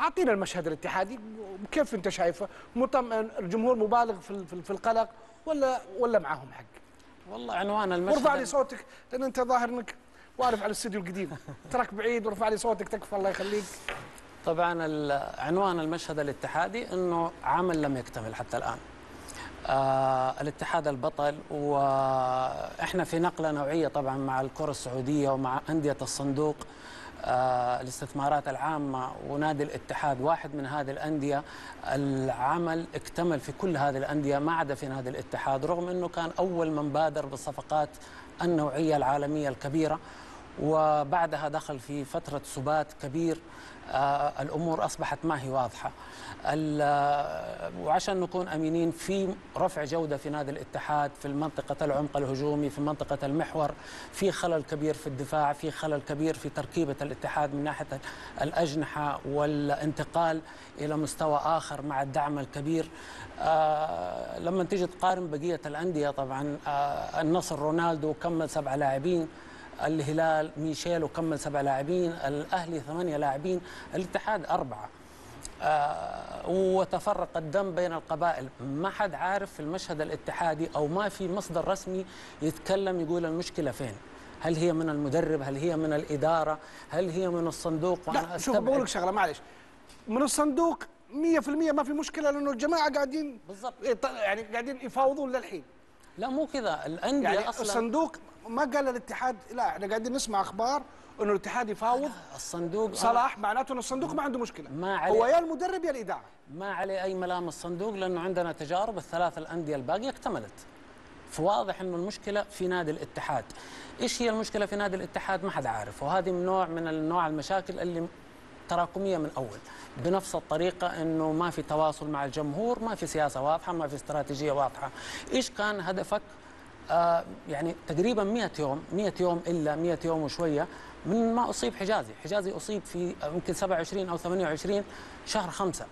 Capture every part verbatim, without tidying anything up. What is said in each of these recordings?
اعطينا المشهد الاتحادي كيف انت شايفه؟ مطمئن؟ الجمهور مبالغ في في القلق ولا ولا معاهم حق؟ والله عنوان المشهد وارفع لي صوتك لان انت ظاهر انك واقف على الاستوديو القديم، تراك بعيد وارفع لي صوتك تكفى الله يخليك. طبعا عنوان المشهد الاتحادي انه عمل لم يكتمل حتى الان. آه الاتحاد البطل، واحنا في نقله نوعيه طبعا مع الكره السعوديه ومع انديه الصندوق. آه الاستثمارات العامه ونادي الاتحاد واحد من هذه الانديه. العمل اكتمل في كل هذه الانديه ما عدا في نادي الاتحاد، رغم انه كان اول من بادر بالصفقات النوعيه العالميه الكبيره، وبعدها دخل في فتره سبات كبير. آه الامور اصبحت ما هي واضحه. وعشان نكون امينين في رفع جوده في نادي الاتحاد في منطقه العمق الهجومي، في منطقه المحور، في خلل كبير في الدفاع، في خلل كبير في تركيبه الاتحاد من ناحيه الاجنحه والانتقال الى مستوى اخر مع الدعم الكبير. آه لما تيجي تقارن بقيه الانديه، طبعا آه النصر رونالدو كمل سبعه لاعبين، الهلال ميشيل وكمل سبع لاعبين، الاهلي ثمانيه لاعبين، الاتحاد اربعه. آه وتفرق الدم بين القبائل، ما حد عارف في المشهد الاتحادي او ما في مصدر رسمي يتكلم يقول المشكله فين. هل هي من المدرب؟ هل هي من الاداره؟ هل هي من الصندوق؟ لا شوف بقول لك شغله معلش، من الصندوق مية في المية ما في مشكله لانه الجماعه قاعدين بالضبط يعني قاعدين يفاوضون للحين. لا مو كذا الانديه يعني اصلا الصندوق ما قال الاتحاد، لا احنا قاعدين نسمع اخبار انه الاتحاد يفاوض الصندوق صلاح، معناته انه الصندوق ما عنده مشكله، ما عليه هو يا المدرب يا الاداره، ما عليه اي ملام الصندوق، لانه عندنا تجارب الثلاث الانديه الباقيه اكتملت. فواضح انه المشكله في نادي الاتحاد. ايش هي المشكله في نادي الاتحاد؟ ما حد عارف، وهذه من نوع من النوع المشاكل اللي تراكميه من اول، بنفس الطريقه انه ما في تواصل مع الجمهور، ما في سياسه واضحه، ما في استراتيجيه واضحه. ايش كان هدفك؟ آه يعني تقريبا مئة يوم، مئة يوم الا مئة يوم وشويه من ما اصيب حجازي، حجازي اصيب في يمكن سبعة وعشرين او ثمانية وعشرين شهر خمسة.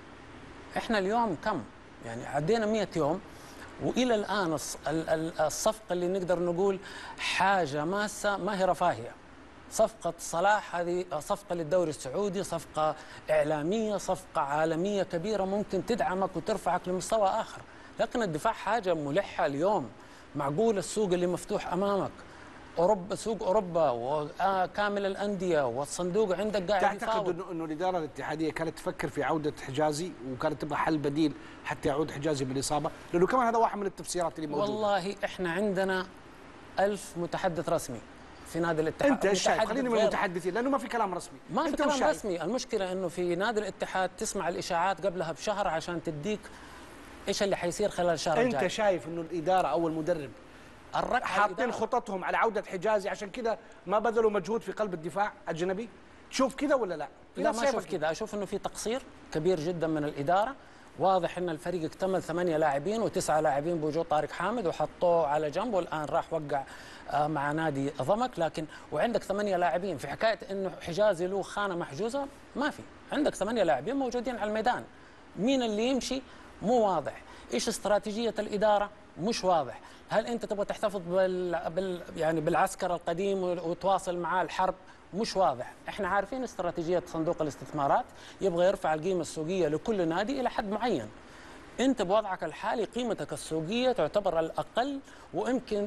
احنا اليوم كم؟ يعني عدينا مئة يوم والى الان الصفقه اللي نقدر نقول حاجه ماسه ما هي رفاهيه. صفقة صلاح هذه صفقة للدوري السعودي، صفقة إعلامية، صفقة عالمية كبيرة ممكن تدعمك وترفعك لمستوى آخر، لكن الدفاع حاجة ملحة اليوم. معقول السوق اللي مفتوح أمامك أوروبا، سوق أوروبا وكامل الأندية والصندوق عندك قاعد يفاوض. تعتقد إنه إنه الإدارة الاتحادية كانت تفكر في عودة حجازي وكانت تبغى حل بديل حتى يعود حجازي بالإصابة؟ لأنه كمان هذا واحد من التفسيرات اللي موجودة. والله إحنا عندنا ألف متحدث رسمي في نادي الاتحاد. انت ايش شايف؟ خليني من المتحدثين لانه ما في كلام رسمي. ما في كلام رسمي، المشكله انه في نادي الاتحاد تسمع الاشاعات قبلها بشهر عشان تديك ايش اللي حيصير خلال الشهر الجاي. انت شايف انه الاداره او المدرب حاطين خططهم على عوده حجازي عشان كذا ما بذلوا مجهود في قلب الدفاع الاجنبي؟ تشوف كذا ولا لا؟ لا ما اشوف كذا، اشوف انه في تقصير كبير جدا من الاداره. واضح ان الفريق اكتمل ثمانيه لاعبين وتسعه لاعبين بوجود طارق حامد وحطوه على جنب، والان راح وقع مع نادي ضمك. لكن وعندك ثمانيه لاعبين، في حكايه انه حجازي له خانه محجوزه ما في، عندك ثمانيه لاعبين موجودين على الميدان. مين اللي يمشي؟ مو واضح. ايش استراتيجيه الاداره؟ مش واضح. هل انت تبغى تحتفظ بال... بال... يعني بالعسكر القديم وتواصل معاه الحرب؟ مش واضح. احنا عارفين استراتيجيه صندوق الاستثمارات، يبغى يرفع القيمه السوقيه لكل نادي الى حد معين. انت بوضعك الحالي قيمتك السوقيه تعتبر الاقل، ويمكن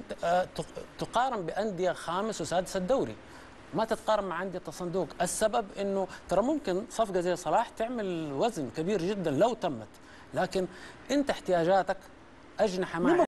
تقارن بانديه خامس وسادس الدوري، ما تتقارن مع انديه الصندوق. السبب انه ترى ممكن صفقه زي صلاح تعمل وزن كبير جدا لو تمت، لكن انت احتياجاتك اجنحه ما